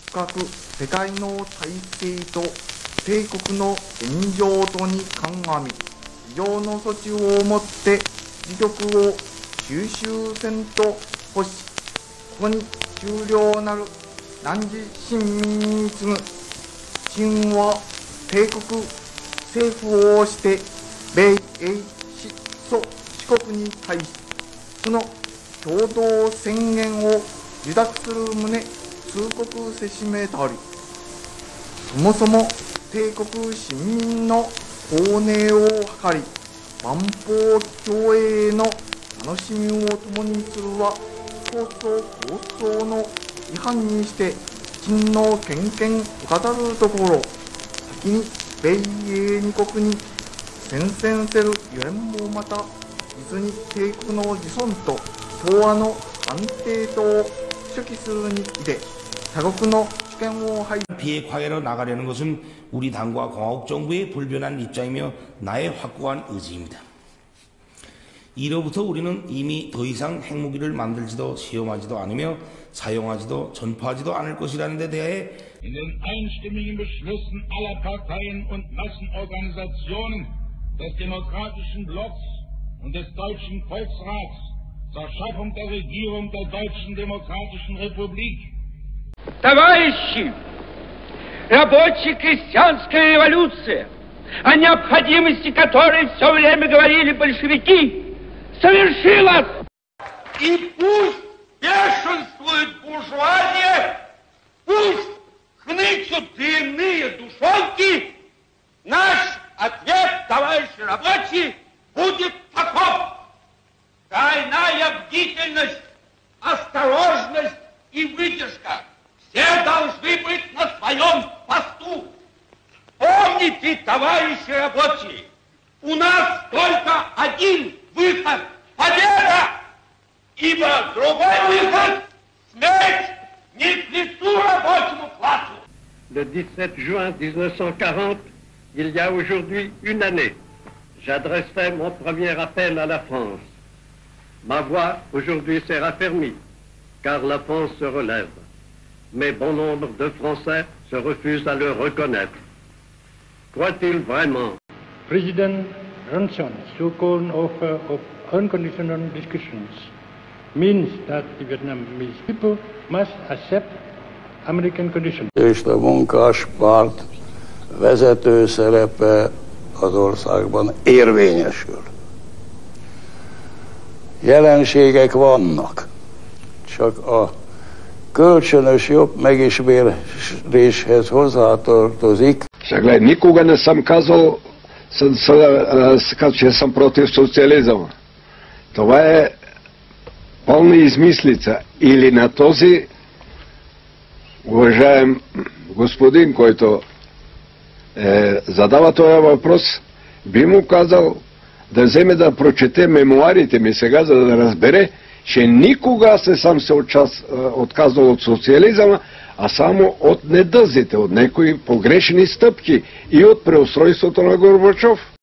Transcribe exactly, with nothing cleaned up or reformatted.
深く世界の体制と帝国の現状とに鑑み、以上の措置をもって自局を収集せんと欲し、ここに終了なる汝臣民に次ぐ秦は帝国政府をして米英四蘇四国に対し、その共同宣言を受諾する旨通告せしめたり、そもそも帝国市民の公寧を図り、万邦共栄の楽しみを共にするは放送放送の違反にして秦の権限を語るところ、先に米英二国に宣戦せるゆえんもまた、実に帝国の自尊と東亜の安定とを初期するにいで他国の主権を排 비핵화해로 나가려는 것은 우리 당과 공화국 정부의 불변한 입장이며 나의 확고한 의지입니다. 이로부터 우리는 이미 더 이상 핵무기를 만들지도 시험하지도 않으며 사용하지도 전파하지도 않을 것이라는 데 대해 In den einstimmigen Beschlüssen aller Parteien und Massenorganisationen des demokratischen Blocks und des Deutschen Volksrats zur Schaffung der Regierung der Deutschen Demokratischen Republik. Товарищи, рабочая крестьянская революция, о необходимости которой все время говорили большевики, совершилась! И пусть бешенствует буржуазия, пусть хнычут дрянные душонки, наш ответ, товарищи рабочие, будет таков. Тройная бдительность, осторожность и выдержка. Все должны быть на своем посту. Помните, товарищи рабочие, у нас только один выход – победа! Ибо другой выход – смерть не к лицу рабочему классу. Le dix-sept juin mille neuf cent quarante, il y a aujourd'hui une année, j'adressais mon premier appel à la France. Ma voix aujourd'hui s'est raffermie, car la France se relève. Mais bon nombre de Français se refusent à le reconnaître. Croit-il vraiment? President Johnson's so-called offer of unconditional discussions means that the Vietnamese people must accept American conditions. És a munkáspárt vezető szerepe az országban érvényesül. Jelenségek vannak, csak a kölcsönös jobb megismeréshez hozzátartozik. Сега, никога не съм казал, че съм против социализма. Това е пълна измислица. Или на този уважаем господин, който е, задава този въпрос, би му казал да вземе да прочете мемуарите ми сега, за да разбере, че никога се сам се отказал от социализма, а само от недъзите, от някои погрешни стъпки и от преустройството на Горбачов.